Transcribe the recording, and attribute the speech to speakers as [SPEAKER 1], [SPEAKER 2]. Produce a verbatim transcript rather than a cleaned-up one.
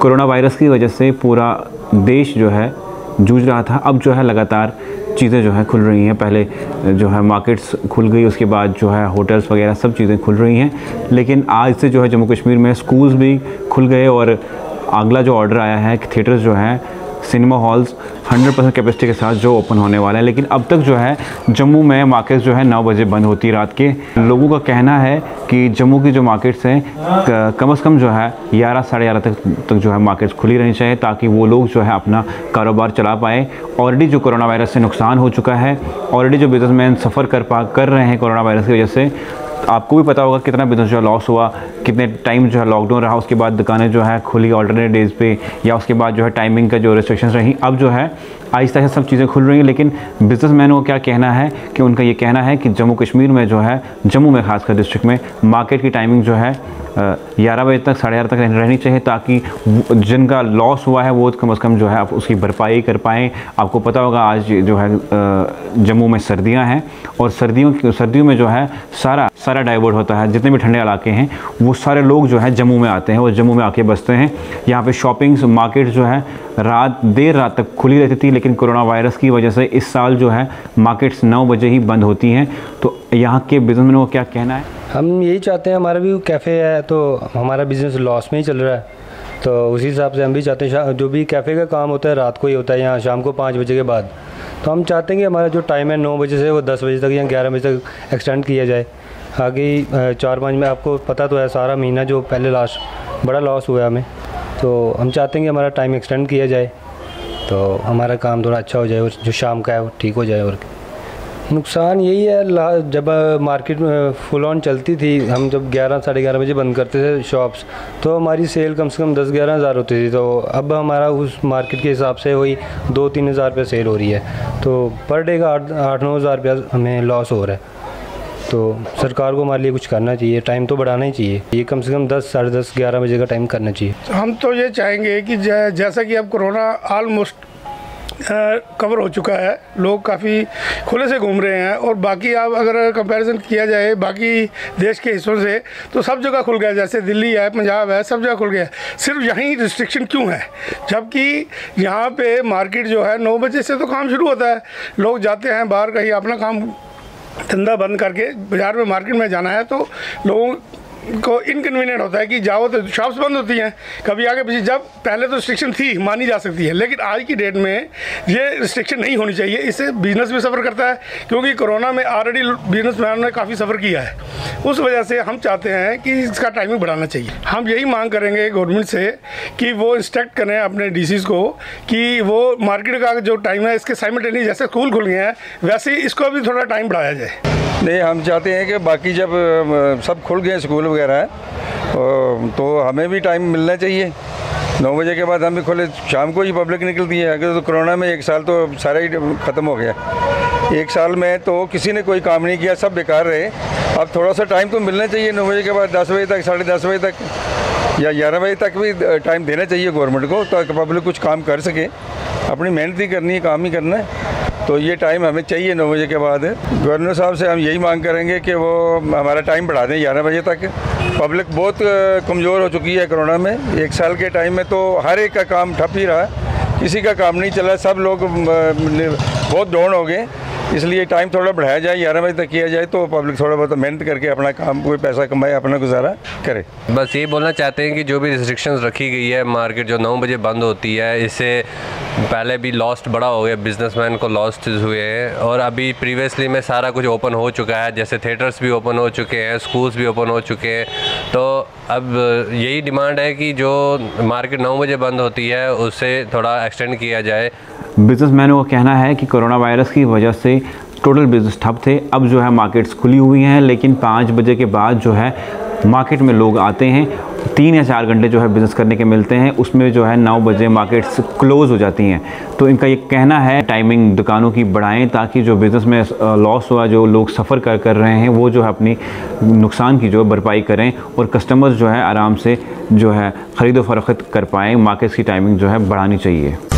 [SPEAKER 1] Corona virus की वजह से पूरा देश जो है जूझ रहा था। अब जो है लगातार चीज़ें जो है खुल रही हैं। पहले जो है मार्केट्स खुल गई, उसके बाद जो है होटल्स वगैरह सब चीज़ें खुल रही हैं। लेकिन आज से जो है जम्मू कश्मीर में स्कूल्स भी खुल गए और अगला जो ऑर्डर आया है कि थिएटर्स जो हैं, cinema halls hundred percent capacity के साथ जो ओपन होने वाला है। लेकिन अब तक जो है जम्मू में मार्केट्स जो है नौ बजे बंद होती है रात के। लोगों का कहना है कि जम्मू की जो मार्केट्स हैं कम से कम जो है ग्यारह साढ़े ग्यारह तक तक जो है मार्केट्स खुली रहनी चाहिए, ताकि वो लोग जो है अपना कारोबार चला पाए। ऑलरेडी जो कोरोना वायरस से नुकसान हो चुका है, ऑलरेडी जो बिजनेसमैन सफ़र कर पा कर रहे हैं कोरोना वायरस की वजह से। आपको भी पता होगा कितना बिजनेस जो है लॉस हुआ, कितने टाइम जो है लॉकडाउन रहा, उसके बाद दुकानें जो है खुली ऑल्टरनेट डेज़ पे, या उसके बाद जो है टाइमिंग का जो रिस्ट्रिक्शंस रही। अब जो है आहिस्ता आहिस्ता सब चीज़ें खुल रही हैं। लेकिन बिजनेसमैनों को क्या कहना है कि उनका ये कहना है कि जम्मू कश्मीर में जो है, जम्मू में खासकर डिस्ट्रिक्ट में मार्केट की टाइमिंग जो है ग्यारह बजे तक साढ़े ग्यारह तक रहनी चाहिए, ताकि जिनका लॉस हुआ है वो कम से कम जो है आप उसकी भरपाई कर पाएँ। आपको पता होगा आज जो है जम्मू में सर्दियाँ हैं, और सर्दियों सर्दियों में जो है सारा सारा डाइवर्ट होता है। जितने भी ठंडे इलाके हैं वो सारे लोग जो है जम्मू में आते हैं और जम्मू में आके बसते हैं। यहाँ पे शॉपिंग्स मार्केट जो है रात देर रात तक खुली रहती थी, लेकिन कोरोना वायरस की वजह से इस साल जो है मार्केट्स नौ बजे ही बंद होती हैं। तो यहाँ के बिजनेसमैनों को क्या कहना है?
[SPEAKER 2] हम यही चाहते हैं, हमारा भी कैफ़े है तो हमारा बिज़नेस लॉस में ही चल रहा है, तो उसी हिसाब से हम भी चाहते हैं जो भी कैफ़े का काम होता है रात को ही होता है, यहाँ शाम को पाँच बजे के बाद। तो हम चाहते हैं कि हमारा जो टाइम है नौ बजे से वो दस बजे तक या ग्यारह बजे तक एक्सटेंड किया जाए। आगे चार पाँच में आपको पता तो है सारा महीना जो पहले लास्ट बड़ा लॉस हुआ हमें, तो हम चाहते हैं कि हमारा टाइम एक्सटेंड किया जाए तो हमारा काम थोड़ा अच्छा हो जाए और जो शाम का है वो ठीक हो जाए। और नुकसान यही है, जब मार्केट में फुल ऑन चलती थी, हम जब ग्यारह साढ़े ग्यारह बजे बंद करते थे शॉप्स, तो हमारी सेल कम से कम दस ग्यारह हज़ार होती थी। तो अब हमारा उस मार्केट के हिसाब से वही दो तीन हज़ार रुपये सेल हो रही है, तो पर डे का आठ आठ नौ हज़ार रुपया हमें लॉस हो रहा है। तो सरकार को हमारे लिए कुछ करना चाहिए, टाइम तो बढ़ाना ही चाहिए, ये कम से कम दस साढ़े दस ग्यारह बजे का टाइम करना चाहिए।
[SPEAKER 3] हम तो ये चाहेंगे कि जैसा कि अब कोरोना ऑलमोस्ट कवर हो चुका है, लोग काफ़ी खुले से घूम रहे हैं, और बाकी आप अगर कंपैरिजन किया जाए बाकी देश के हिस्सों से तो सब जगह खुल गया, जैसे दिल्ली है, पंजाब है, सब जगह खुल गया। सिर्फ यहीं रिस्ट्रिक्शन क्यों है, जबकि यहाँ पे मार्केट जो है नौ बजे से तो काम शुरू होता है, लोग जाते हैं बाहर कहीं अपना काम धंधा बंद करके बाज़ार में मार्केट में जाना है, तो लोगों को इनकन्वीनियंट होता है कि जाओ तो शॉप्स बंद होती हैं कभी आगे पीछे। जब पहले तो रिस्ट्रिक्शन थी मानी जा सकती है, लेकिन आज की डेट में ये रिस्ट्रिक्शन नहीं होनी चाहिए। इससे बिज़नेस भी सफ़र करता है, क्योंकि कोरोना में ऑलरेडी बिजनेसमैन ने काफ़ी सफ़र किया है। उस वजह से हम चाहते हैं कि इसका टाइमिंग बढ़ाना चाहिए। हम यही मांग करेंगे गवर्नमेंट से कि वो इंस्ट्रक्ट करें अपने डी सीज़ को कि वो मार्केट का जो टाइम है इसके साइमल्टेनियस, जैसे स्कूल खुल गए हैं वैसे ही इसको भी थोड़ा टाइम बढ़ाया जाए।
[SPEAKER 4] नहीं, हम चाहते हैं कि बाकी जब सब खुल गए स्कूल वगैरह तो हमें भी टाइम मिलना चाहिए। नौ बजे के बाद हम भी खुले, शाम को ही पब्लिक निकलती है। अगर तो कोरोना में एक साल तो सारा ही ख़त्म हो गया, एक साल में तो किसी ने कोई काम नहीं किया, सब बेकार रहे। अब थोड़ा सा टाइम तो मिलना चाहिए, नौ बजे के बाद दस बजे तक, साढ़े दस बजे तक या ग्यारह बजे तक भी टाइम देना चाहिए गवर्नमेंट को, ताकि पब्लिक कुछ काम कर सके। अपनी मेहनत ही करनी है, काम ही करना है, तो ये टाइम हमें चाहिए नौ बजे के बाद। गवर्नर साहब से हम यही मांग करेंगे कि वो हमारा टाइम बढ़ा दें ग्यारह बजे तक। पब्लिक बहुत कमज़ोर हो चुकी है कोरोना में, एक साल के टाइम में तो हर एक का काम ठप ही रहा, किसी का काम नहीं चला, सब लोग बहुत डाउन हो गए। इसलिए टाइम थोड़ा बढ़ाया जाए, ग्यारह बजे तक किया जाए, तो पब्लिक थोड़ा बहुत मेहनत करके अपना काम, कोई पैसा कमाए, अपना गुजारा करे।
[SPEAKER 5] बस ये बोलना चाहते हैं कि जो भी रिस्ट्रिक्शंस रखी गई है, मार्केट जो नौ बजे बंद होती है, इससे पहले भी लॉस्ट बड़ा हो गया, बिजनेसमैन को लॉस्ट हुए हैं, और अभी प्रीवियसली में सारा कुछ ओपन हो चुका है, जैसे थिएटर्स भी ओपन हो चुके हैं, स्कूल्स भी ओपन हो चुके हैं। तो अब यही डिमांड है कि जो मार्केट नौ बजे बंद होती है उससे थोड़ा एक्सटेंड किया जाए।
[SPEAKER 1] बिजनेसमैनों का कहना है कि कोरोना वायरस की वजह से टोटल बिजनेस ठप थे। अब जो है मार्केट्स खुली हुई हैं, लेकिन पाँच बजे के बाद जो है मार्केट में लोग आते हैं, तीन या चार घंटे जो है बिज़नेस करने के मिलते हैं, उसमें जो है नौ बजे मार्केट्स क्लोज़ हो जाती हैं। तो इनका ये कहना है टाइमिंग दुकानों की बढ़ाएं, ताकि जो बिज़नेस में लॉस हुआ, जो लोग सफ़र कर कर रहे हैं, वो जो है अपनी नुकसान की जो है भरपाई करें, और कस्टमर्स जो है आराम से जो है ख़रीदो फरोख्त कर पाएँ। मार्केट्स की टाइमिंग जो है बढ़ानी चाहिए।